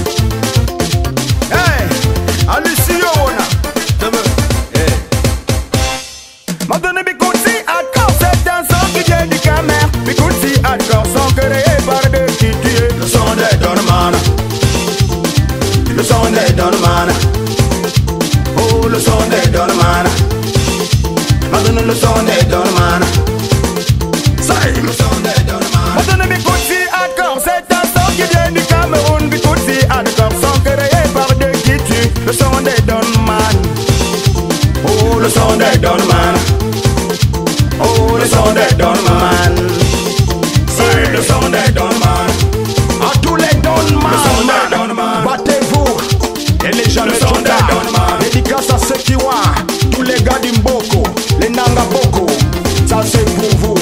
hey, Aliciona. Hey. Maintenant, Bikouti hardcore, c'est un son qui vient du Camer. Bikouti hardcore, son créé par deux qui tuent. Le son des Donman. Le son des Donman. Oh, le son des Donman. Maintenant le son des Donman. C'est le son des Donman. Maintenant Bikouti hardcore, c'est un son qui vient du Cameroun. Bikouti hardcore, son créé par deux qui tuent. Le son des Donman. Oh, le son des Donman. Oh, le son des Donman. C'est le son des Donman. À tous les Donman, le son des Donman. battez-vous et les jamais trop tard. Dédicace à ceux qui voient, tous les gars du Mboko, les Nanga Boko, ça c'est pour vous.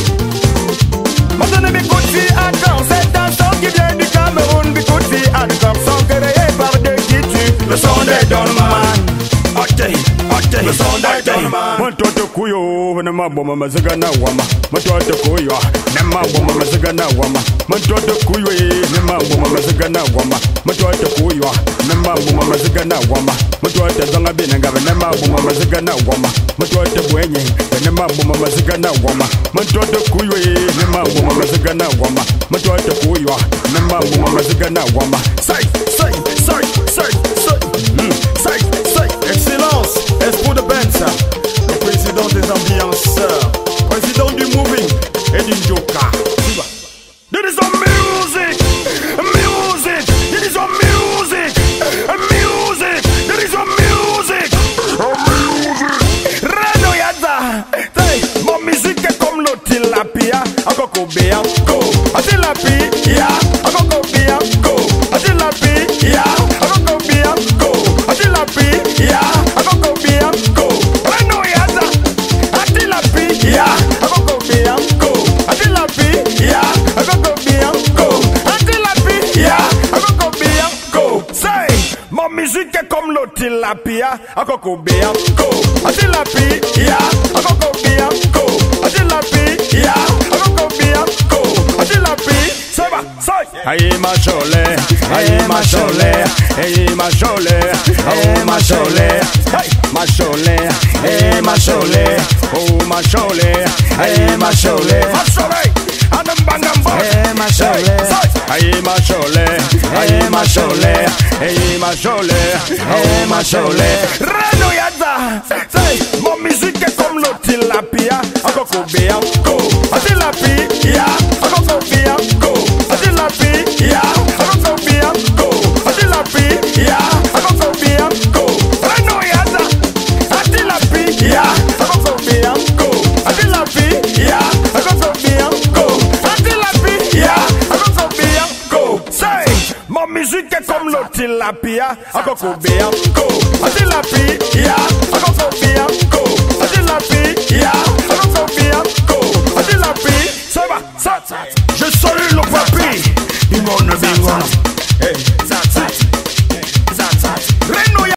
Maintenant Bikouti hardcore, c'est un son qui vient du Cameroun. Bikouti hardcore, son créé par deux qui tuent. Le son des Donman. Ok, ok, le son des Donman. Matoto kuyo, nema boma maziga na wama. Matoto kuyo, nema boma maziga na wama. Matoto kuyo, nema boma maziga na wama. Matoto kuyo, nema boma maziga na wama. Matoto zanga bina ngabe nema boma maziga na wama. Matoto bwenye, nema boma maziga na wama. Matoto kuyo, nema boma maziga na wama. Matoto kuyo, nema boma maziga na wama. Say, say, say, say, say, mm. say, say. Excellence, Esprit de Benza, le président des ambianceurs, président du moving et du Joka. There is a music, music, there is a music, music, there is a music, music. Reno Yaza, hey, mon musique est comme l'eau tilapia, akoko bianco, tilapia, akoko bianco, tilapia, akoko bianco, tilapia, akoko bianco. Reno Yaza, tilapia, akoko bianco, tilapia, akoko bianco, tilapia, akoko bianco. Say, mon musique est comme l'eau tilapia, akoko bianco, tilapia, akoko bianco, tilapia, akoko bianco, tilapia. C'est va, say. Aïe ma chole, aïe ma chole, aïe ma chole, aïe ma chole, aïe ma chole, aïe ma chole, oh ma chole, aïe ma chole, ma chole, anam bangam boy, aïe ma chole, aïe ma chole, aïe ma chole, aïe ma chole, aïe ma chole. Reno Yaza, say, mon musique est comme l'eau tilapia, akoko bianco, tilapia, akoko bianco, tilapia, akoko bianco, tilapia, akoko bianco. Reno Yaza, tilapia, akoko bianco, tilapia, akoko bianco, tilapia, akoko bianco. Say, mon musique est comme l'eau tilapia, akoko bianco, tilapia, akoko bianco, tilapia, akoko bianco, tilapia. Ça va, ça, je salue le papi, il m'en a bien.